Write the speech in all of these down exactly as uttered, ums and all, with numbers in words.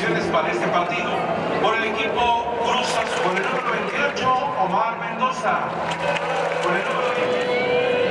alineaciones para este partido. Por el equipo Cruz Azul, con el número veintiocho, Omar Mendoza. Con el número veinte.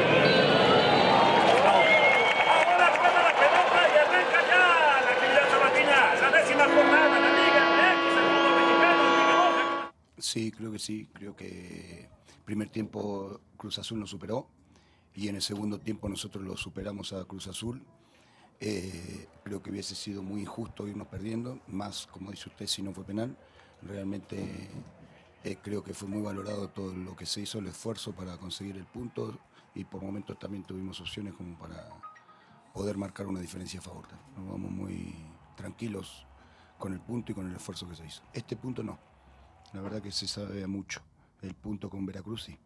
Ahora juega la pelota y arranca ya la actividad sabatina. La décima jornada de la Liga M X, el fútbol mexicano, Liga Roja. Sí, creo que sí. Creo que el primer tiempo Cruz Azul nos superó y en el segundo tiempo nosotros lo superamos a Cruz Azul. Eh, creo que hubiese sido muy injusto irnos perdiendo, más como dice usted si no fue penal. Realmente eh, creo que fue muy valorado todo lo que se hizo, el esfuerzo para conseguir el punto y por momentos también tuvimos opciones como para poder marcar una diferencia a favor. Nos vamos muy tranquilos con el punto y con el esfuerzo que se hizo. Este punto no, la verdad que se sabe mucho, el punto con Veracruz sí.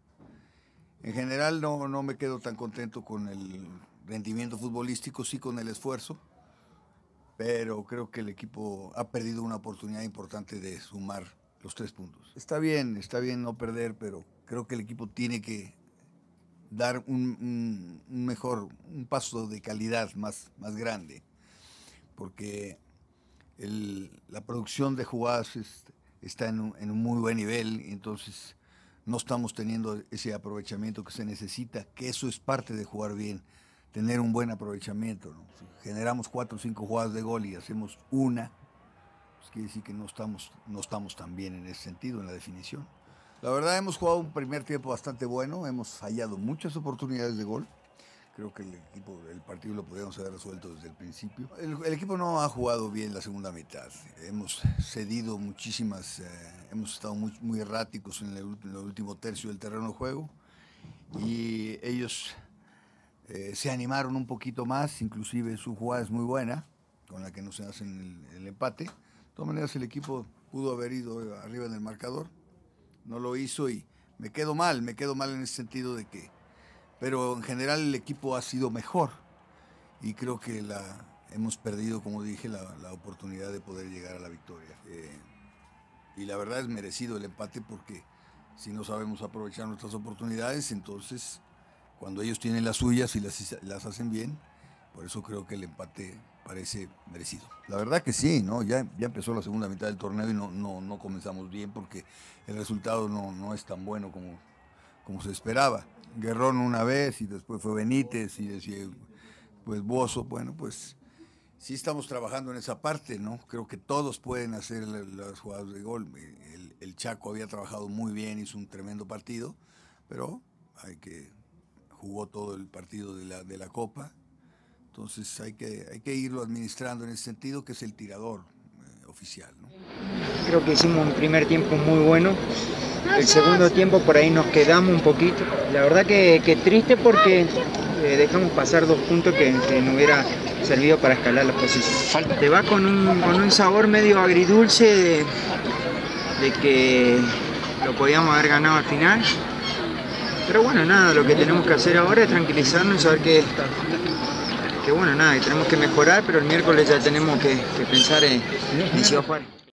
En general no, no me quedo tan contento con el rendimiento futbolístico, sí con el esfuerzo, pero creo que el equipo ha perdido una oportunidad importante de sumar los tres puntos. Está bien, está bien no perder, pero creo que el equipo tiene que dar un, un, un mejor, un paso de calidad más, más grande, porque el, la producción de jugadas es, está en un, en un muy buen nivel, entonces no estamos teniendo ese aprovechamiento que se necesita, que eso es parte de jugar bien, tener un buen aprovechamiento, ¿no? Si generamos cuatro o cinco jugadas de gol y hacemos una, pues quiere decir que no estamos, no estamos tan bien en ese sentido, en la definición. La verdad hemos jugado un primer tiempo bastante bueno, hemos fallado muchas oportunidades de gol. Creo que el equipo, el partido lo podíamos haber resuelto desde el principio. El, el equipo no ha jugado bien la segunda mitad. Hemos cedido muchísimas, eh, hemos estado muy, muy erráticos en el, en el último tercio del terreno de juego y ellos eh, se animaron un poquito más, inclusive su jugada es muy buena, con la que nos hacen el, el empate. De todas maneras el equipo pudo haber ido arriba en el marcador, no lo hizo y me quedo mal, me quedo mal en ese sentido de que pero en general el equipo ha sido mejor y creo que la, hemos perdido, como dije, la, la oportunidad de poder llegar a la victoria. Eh, y la verdad es merecido el empate porque si no sabemos aprovechar nuestras oportunidades, entonces cuando ellos tienen las suyas y las, las hacen bien, por eso creo que el empate parece merecido. La verdad que sí, ¿no? ya, ya empezó la segunda mitad del torneo y no, no, no comenzamos bien porque el resultado no, no es tan bueno como, como se esperaba. Guerrón una vez y después fue Benítez y decía, pues Bozo, bueno, pues sí estamos trabajando en esa parte, ¿no? Creo que todos pueden hacer las jugadas de gol. El, el Chaco había trabajado muy bien, hizo un tremendo partido, pero hay que jugó todo el partido de la, de la Copa, entonces hay que, hay que irlo administrando en ese sentido, que es el tirador eh, oficial, ¿no? Creo que hicimos un primer tiempo muy bueno. El segundo tiempo por ahí nos quedamos un poquito. La verdad que, que triste porque eh, dejamos pasar dos puntos que, que nos hubiera servido para escalar la posición. Te va con un, con un sabor medio agridulce de, de que lo podíamos haber ganado al final. Pero bueno, nada, lo que tenemos que hacer ahora es tranquilizarnos y saber que, que bueno, nada, que tenemos que mejorar, pero el miércoles ya tenemos que, que pensar en, en Ciudad Juárez.